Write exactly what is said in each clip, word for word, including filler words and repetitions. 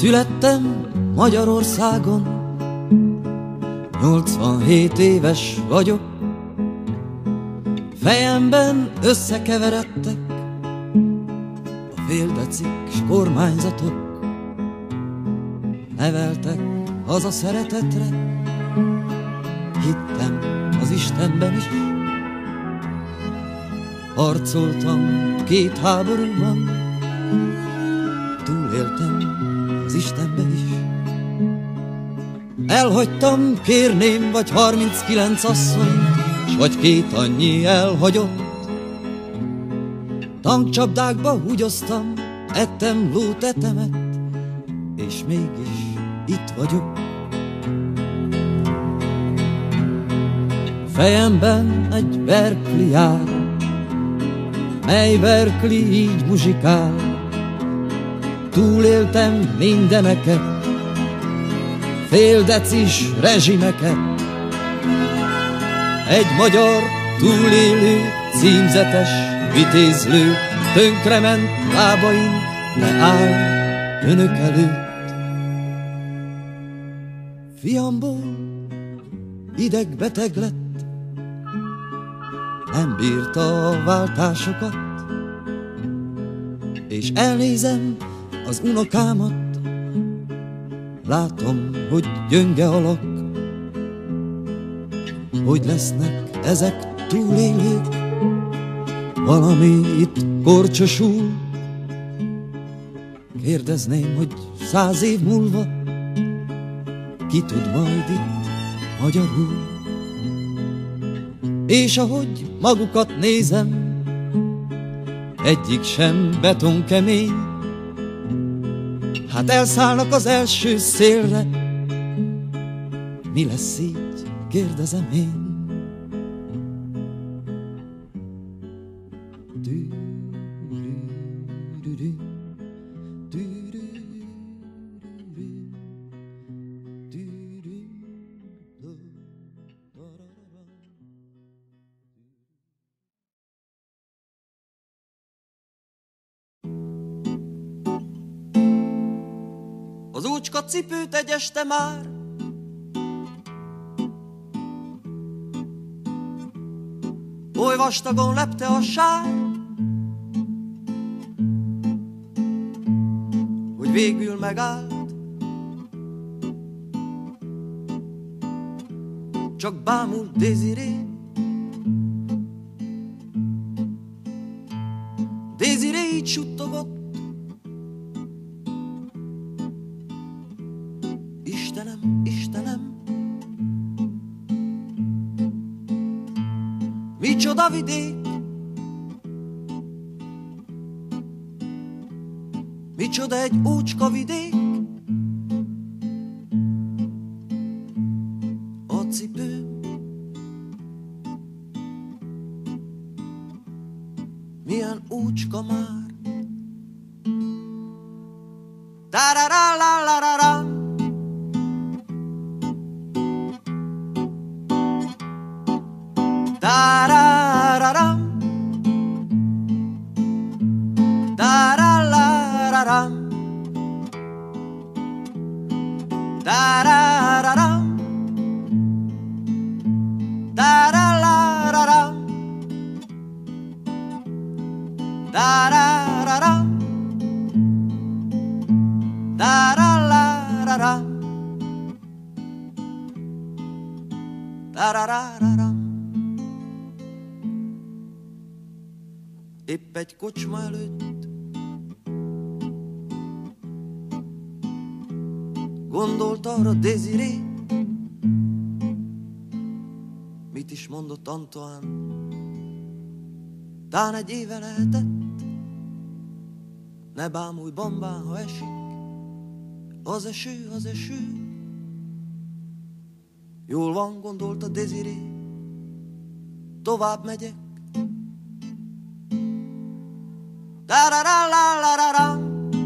Születtem Magyarországon, nyolcvanhét éves vagyok. Fejemben összekeveredtek a féldecik s kormányzatok. Neveltek haza szeretetre, hittem az Istenben is. Harcoltam két háborúban, túléltem az Istenbe is. Elhagytam, kérném, vagy harminckilenc asszonyt, s vagy két annyi elhagyott. Tankcsapdákba húgyoztam, ettem lótetemet, és mégis itt vagyok. Fejemben egy Berkeley jár, mely Berkeley így muzsikál. Túléltem mindeneket, féldecis rezsimeket. Egy magyar túlélő, címzetes vitézlő tönkrement lábain leáll önök előtt. Fiamból idegbeteg lett, nem bírta a váltásokat, és elnézem az unokámat, látom, hogy gyönge alak. Hogy lesznek ezek túlélők, valami itt korcsosul. Kérdezném, hogy száz év múlva ki tud majd itt magyarul. És ahogy magukat nézem, egyik sem betonkemény. Hát elszállnak az első szélre, mi lesz így, kérdezem én. Az úcska cipőt egy este már oly vastagon lepte a sár, hogy végül megállt. Csak bámult Désiré. Désiré így suttogott: Istenem, Istenem, micsoda vidék, micsoda egy ócska vidék. A cipőm milyen ócska már. Tararalalaram, tarararam, tararararam, tarararam, tararararam, tarararam, tararararam, tararararam. Épp egy kocsma előtt gondolt arra Désiré, mit is mondott Antoine. Tán egy éve lehetett, ne bámulj bambán, ha esik az eső, az eső. Jól van, gondolta Désiré, tovább megyek. Tararalalaram,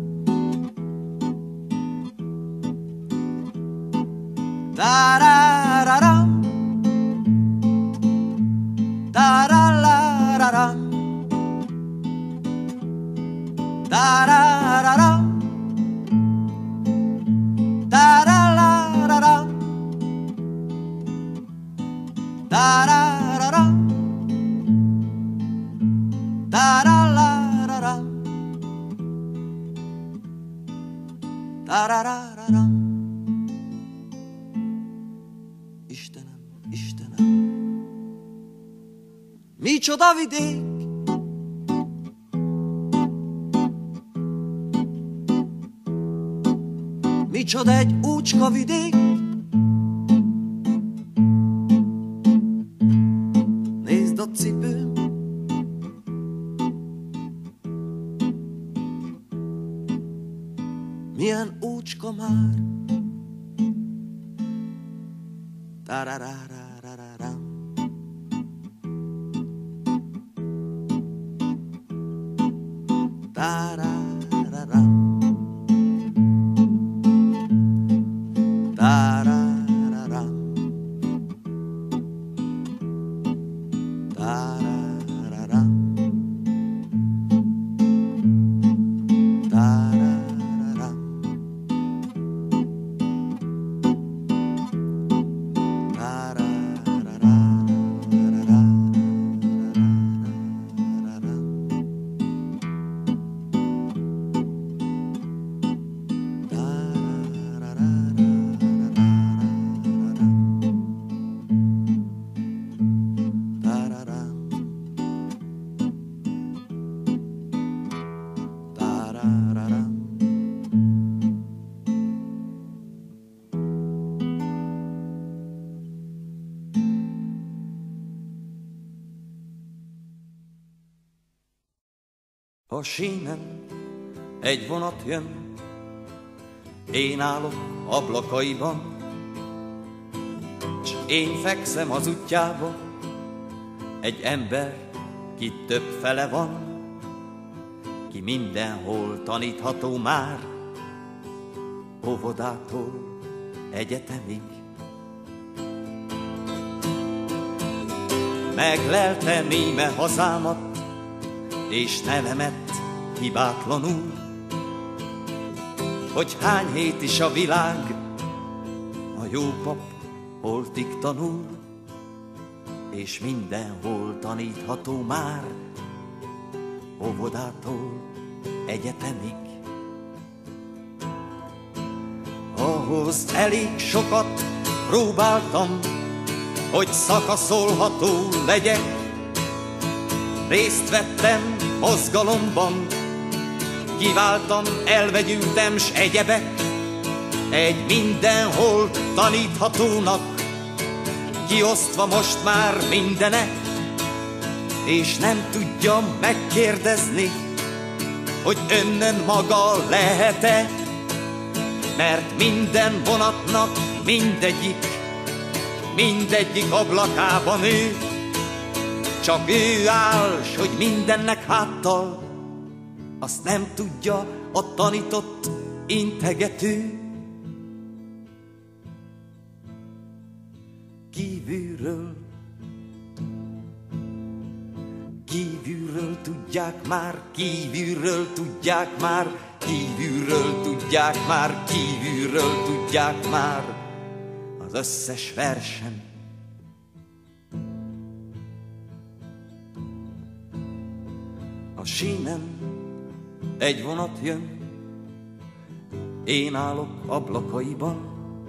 tarararam, tararararam, tarararam, Istenem. Micsoda vidék, micsoda egy úcska vidék, nézd a cipőm, milyen úcska már. Tarararararam. Tarararam. Tarararam. Tarararam. Tarararam. A sínen egy vonat jön, én állok ablakaiban, s én fekszem az útjába, egy ember, ki több fele van, ki mindenhol tanítható már, óvodától egyetemig. Megleltem íme hazámat, és nevemet hibátlanul, hogy hány hét is a világ, a jó pap holtig tanul, és mindenhol tanítható már, óvodától egyetemig. Ahhoz elég sokat próbáltam, hogy szakaszolható legyek, részt vettem mozgalomban, kiváltam, elvegyültem, s egyebek, egy mindenhol taníthatónak, kiosztva most már mindenek, és nem tudja megkérdezni, hogy önnön maga lehet-e, mert minden vonatnak mindegyik, mindegyik ablakában ő, csak ő áll, s hogy mindennek háttal, azt nem tudja a tanított integető. Kívülről, kívülről tudják már, kívülről tudják már, kívülről tudják már, kívülről tudják már az összes versen. A sínen egy vonat jön, én állok ablakaiban,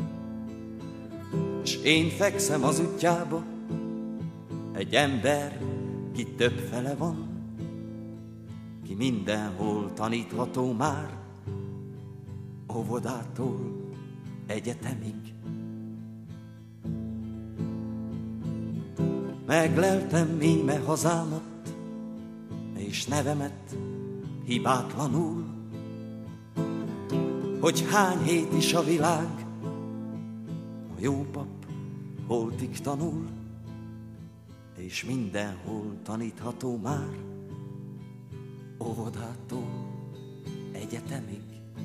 s én fekszem az útjába, egy ember, ki több fele van, ki mindenhol tanítható már, óvodától egyetemig. Megleltem íme hazámat, és nevemet hibátlanul, hogy hány hét is a világ, a jó pap holtig tanul, és mindenhol tanítható már, óvodától egyetemig.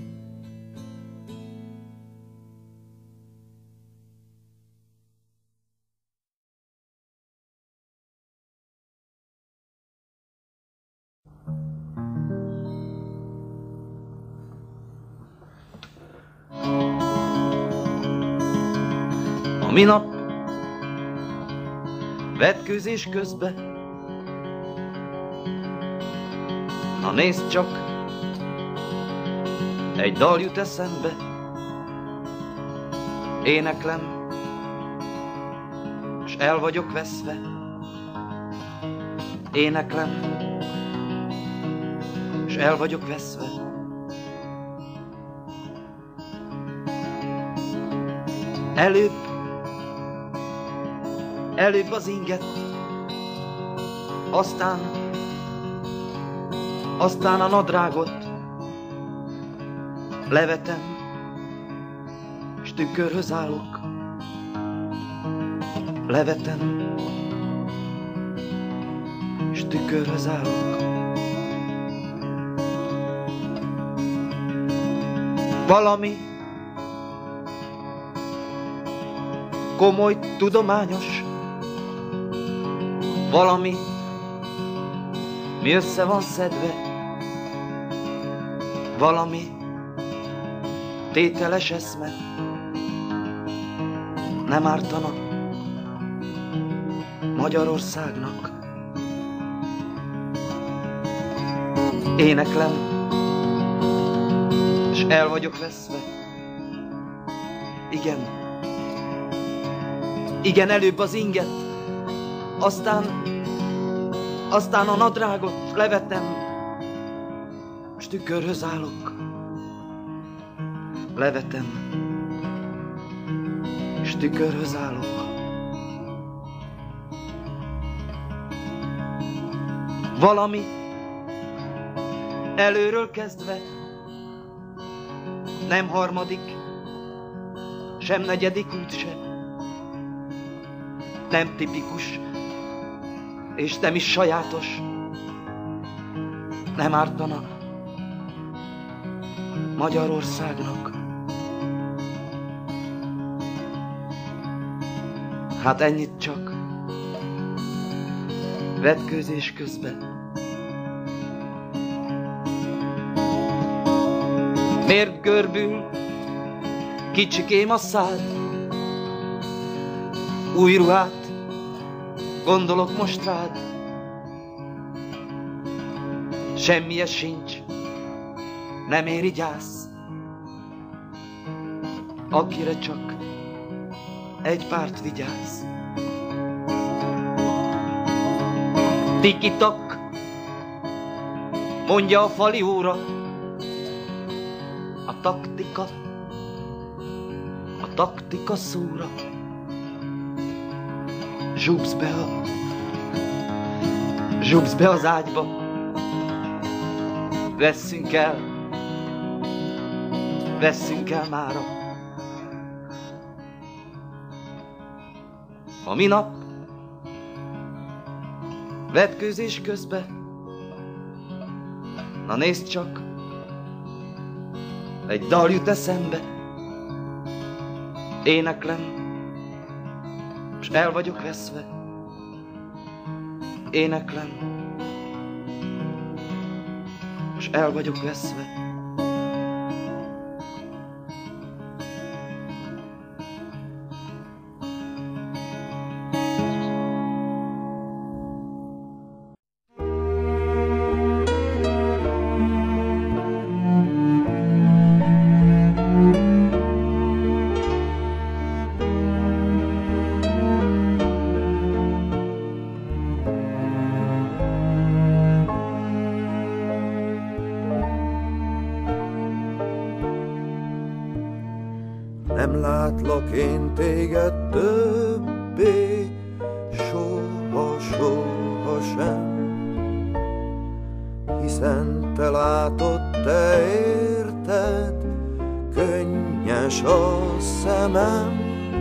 A minap vetkőzés közben, na nézd csak, egy dal jut eszembe, éneklem, s s el vagyok veszve. Éneklem, s el vagyok veszve. Előbb, előbb az inget, aztán, aztán a nadrágot levetem, s tükörhöz állok. Levetem, s tükörhöz állok. Valami komoly, tudományos, valami, mi össze van szedve, valami tételes eszme, nem ártana Magyarországnak. Éneklem, és el vagyok veszve. Igen, igen, előbb az inget, aztán, aztán a nadrágot levetem, s tükörhöz állok. Levetem, s tükörhöz állok. Valami előről kezdve, nem harmadik, sem negyedik út se, nem tipikus, és nem is sajátos, nem ártana Magyarországnak. Hát ennyit csak vetkőzés közben. Miért görbül kicsikém a szád? Új ruhát gondolok most rád. Semmije sincs, nem éri gyász, akire csak egy párt vigyáz. Tikitak, mondja a fali óra, a taktika, a taktika szóra. Zsúbsz be a, zsúbsz be az ágyba, vesszünk el, vesszünk el mára. A minap vetkőzés közben, na nézd csak, egy dal jut eszembe. Éneklem, s el vagyok veszve. Éneklem, s el vagyok veszve. Nem látlak én téged többé, soha, soha sem, hiszen te látod, te érted, könnyes a szemem.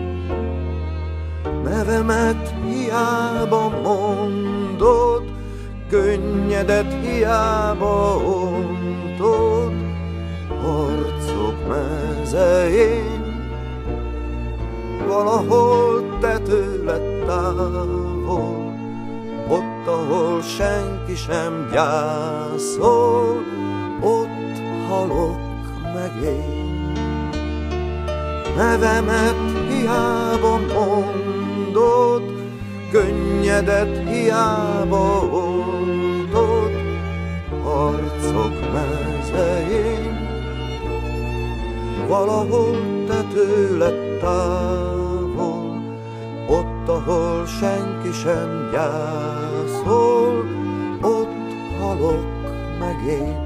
Nevemet hiába mondod, könnyedet hiába ontod, arcok mezején, valahol te tőled távol, ott, ahol senki sem gyászol, ott halok meg én. Nevemet hiába mondod, könnyedet hiába ontod, arcok mezején, valahol te tőled távol, ott, ahol senki sem gyászol, ott halok meg én.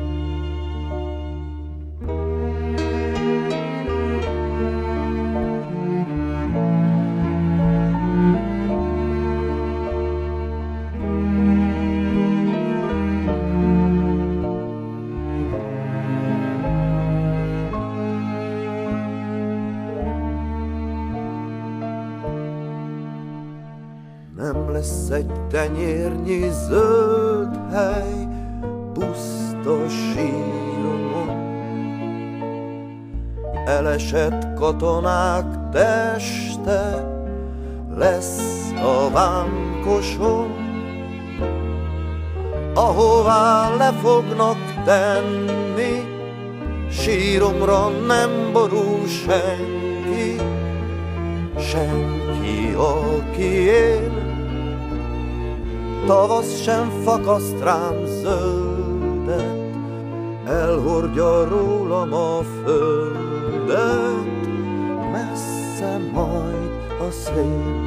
Nem lesz egy tenyérnyi zöld hely puszta síromon, elesett katonák teste lesz a vánkoson, ahová le fognak tenni, síromra nem borul senki, senki, aki él. Tavasz sem fakaszt rám zöldet, elhordja rólam a földet, messze majd a szél.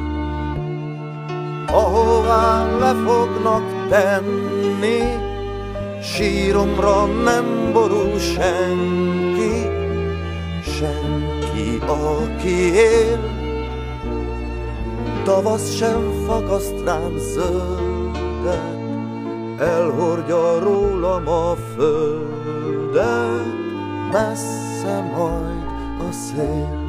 Ahová le fognak tenni, síromra nem borul senki, senki, aki él. Tavasz sem fakaszt rám zöldet, elhordja rólam a földet, messze majd a szél.